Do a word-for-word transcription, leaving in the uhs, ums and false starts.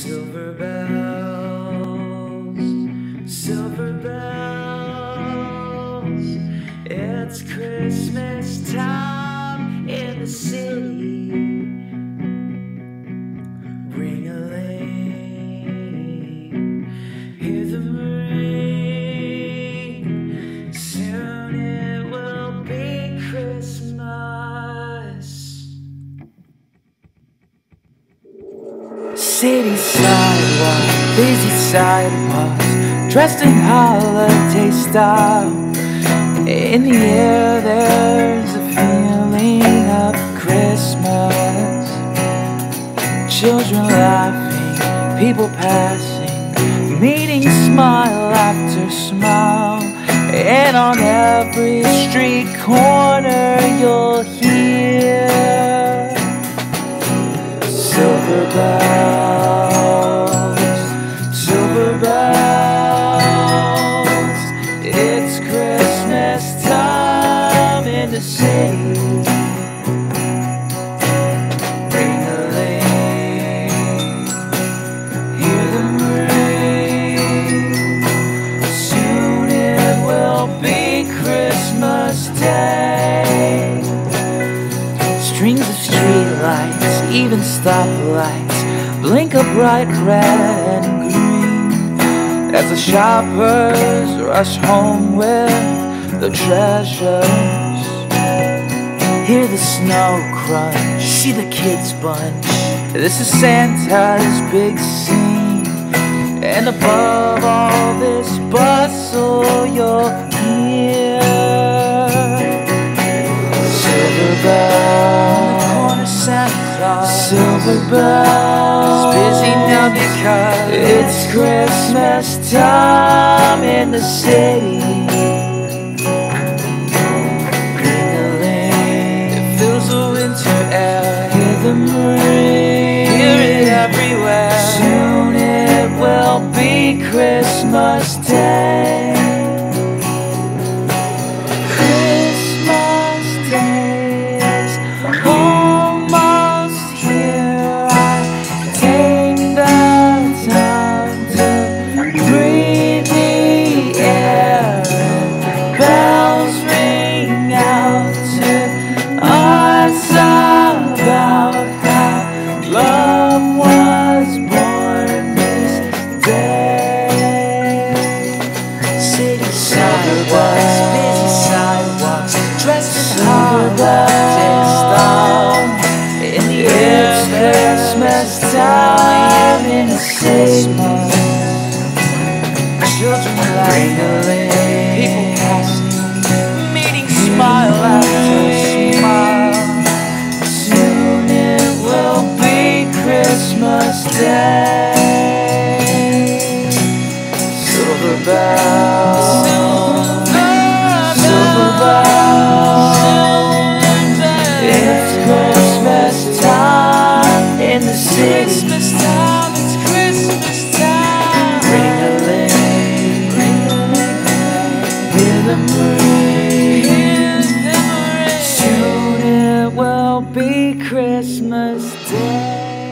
Silver bells, silver bells, it's Christmas time in the city. Ring a ling, hear them ring, soon it will be Christmas. City sidewalk, busy sidewalks, dressed in holiday style. In the air there's a feeling of Christmas. Children laughing, people passing, meeting smile after smile. And on every street corner you'll hear silver bells, silver bells, it's Christmas time in the city. Ring a ling, hear them ring, soon it will be Christmas Day. Strings of streetlights, even stoplights, blink a bright red and green as the shoppers rush home with the treasures. Hear the snow crunch, see the kids bunch. This is Santa's big scene, and above all this bustle you'll hear silver bells, silver bells, busy now because it's Christmas time in the city. Ring-a-ling, it fills the winter air. Hear them ring, hear it everywhere. Soon it will be Christmas Day. Christmas Day is almost here. I take the time to breathe the air. Bells ring out to us about how love was born this day. City sidewalks, busy sidewalks, dressed in holiday style. In the air, Christmas time in the city. Children laughing, people passing, meeting smile after smile. Soon it will be Christmas Day. Silver bells, silver bells, it's Christmas time in the city. Christmas time, it's Christmas time. Ring a ling, hear them ring, soon it will be Christmas Day.